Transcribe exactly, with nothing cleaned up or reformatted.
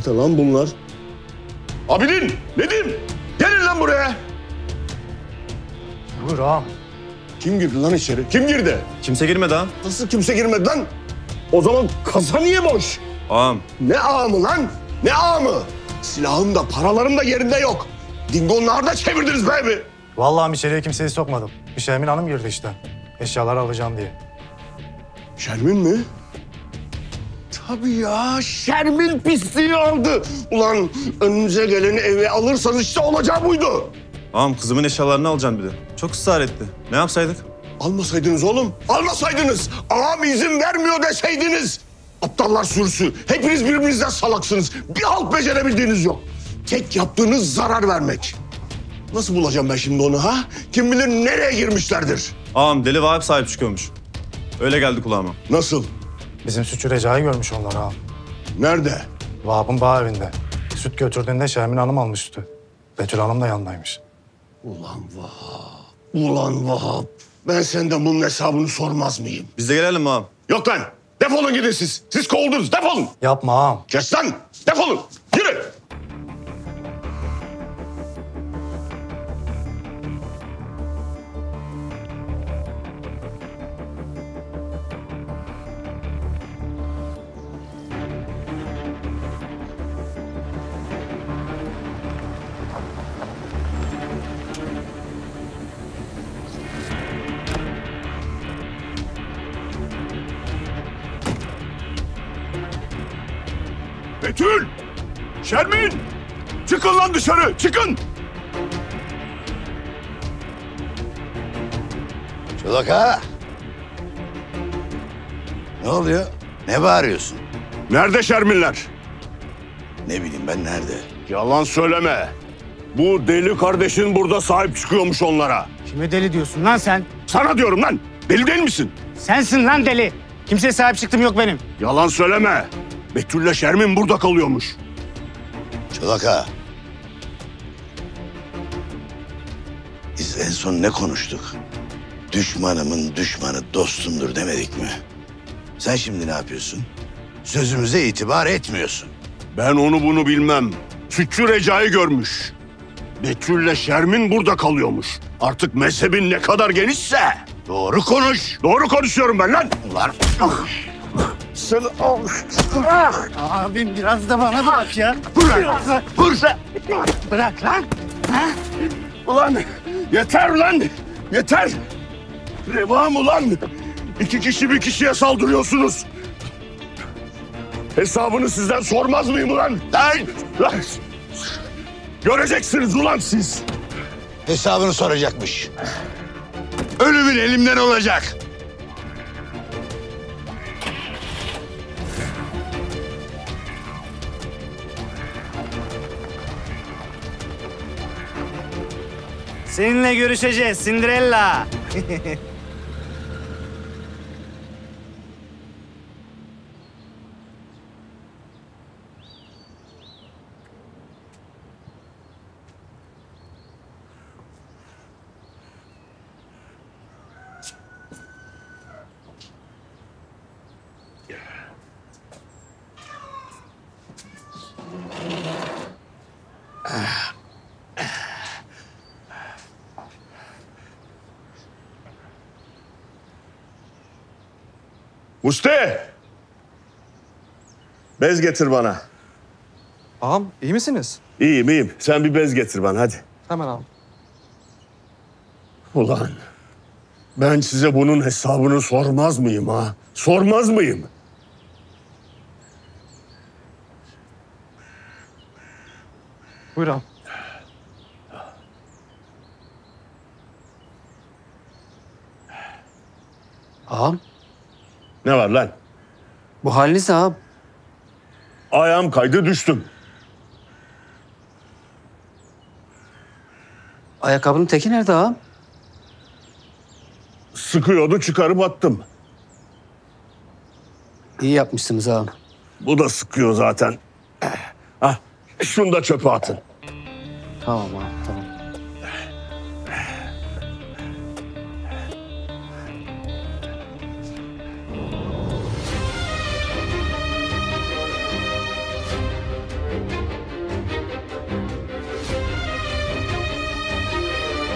Nerede lan bunlar? Abidin, Nedim, gelin lan buraya. Buyur ağam. Kim girdi lan içeri? Kim girdi? Kimse girmedi ağam. Nasıl kimse girmedi lan? O zaman kasa niye boş? Ağam. Ne ağamı lan? Ne ağamı? Silahım da paralarım da yerinde yok. Dingo'nlar da çevirdiniz be. Vallahi içeriye kimseyi sokmadım. Bir Şermin Hanım girdi işte. Eşyaları alacağım diye. Şermin mi? Tabii ya, Şermin pisliği aldı. Ulan önünüze geleni eve alırsanız işte olacağı buydu. Ağam kızımın eşyalarını alacaksın bir de. Çok ısrar etti. Ne yapsaydık? Almasaydınız oğlum, almasaydınız. Ağam izin vermiyor deseydiniz. Aptallar sürüsü, hepiniz birbirinizden salaksınız. Bir halt becerebildiğiniz yok. Tek yaptığınız zarar vermek. Nasıl bulacağım ben şimdi onu ha? Kim bilir nereye girmişlerdir. Ağam deli Vahap sahip çıkıyormuş. Öyle geldi kulağıma. Nasıl? Bizim sütçü Recai'yi görmüş onlar ağam. Nerede? Vahap'ın bağ evinde. Süt götürdüğünde Şermin Hanım almış sütü. Betül Hanım da yanındaymış. Ulan Vahap, ulan Vahap. Ben senden bunun hesabını sormaz mıyım? Biz de gelelim mi ağam? Yok lan, defolun gidin siz. Siz kovuldunuz, defolun. Yapma ağam. Kes lan, defolun. Yürü. Betül! Şermin! Çıkın lan dışarı, çıkın! Çolaka! Ne oluyor? Ne bağırıyorsun? Nerede Şerminler? Ne bileyim ben nerede? Yalan söyleme. Bu deli kardeşin burada sahip çıkıyormuş onlara. Kime deli diyorsun lan sen? Sana diyorum lan, deli değil misin? Sensin lan deli. Kimseye sahip çıktım yok benim. Yalan söyleme. Betül'le Şermin burada kalıyormuş. Çolaka! Biz en son ne konuştuk? Düşmanımın düşmanı dostumdur demedik mi? Sen şimdi ne yapıyorsun? Sözümüze itibar etmiyorsun. Ben onu bunu bilmem. Sütçü Recai görmüş. Betül'le Şermin burada kalıyormuş. Artık mezhebin ne kadar genişse. Doğru konuş. Doğru konuşuyorum ben lan. Ulan Sen al. Abim biraz da bana bırak ya. Bırak. Bırak. Bırak lan. Ulan yeter lan. Yeter. Reva mı lan? İki kişi bir kişiye saldırıyorsunuz. Hesabını sizden sormaz mıyım ulan? Lan! Lan! Göreceksiniz ulan siz. hesabını soracakmış. Ölümün elimden olacak. Seninle görüşeceğiz Cinderella. Musti! Bez getir bana. Ağam iyi misiniz? İyiyim iyiyim. Sen bir bez getir bana hadi. Hemen ağam. Ulan ben size bunun hesabını sormaz mıyım ha? Sormaz mıyım? Buyur ağam. Ağam Ne var lan? bu haliniz ağam. Ayağım kaydı düştüm. Ayakkabının teki nerede ağam? Sıkıyordu çıkarıp attım. İyi yapmışsınız ağam. Bu da sıkıyor zaten. Ah, şunu da çöpe atın. Tamam ağam tamam.